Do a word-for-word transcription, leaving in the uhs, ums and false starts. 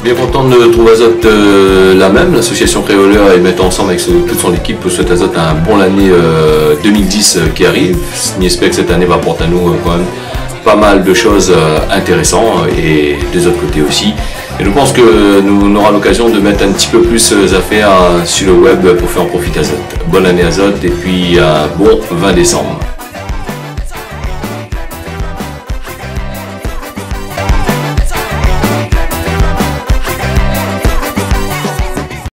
Bien content de trouver Azote euh, la même, l'association créoleur et mettre ensemble avec toute son équipe pour souhaiter Azote un bon année euh, deux mille dix euh, qui arrive. J'espère que cette année va apporter à nous euh, quand même pas mal de choses euh, intéressantes et des autres côtés aussi. Et je pense que nous on aura l'occasion de mettre un petit peu plus d'affaires sur le web pour faire en profiter Azote. Bonne année Azote et puis un bon vingt décembre.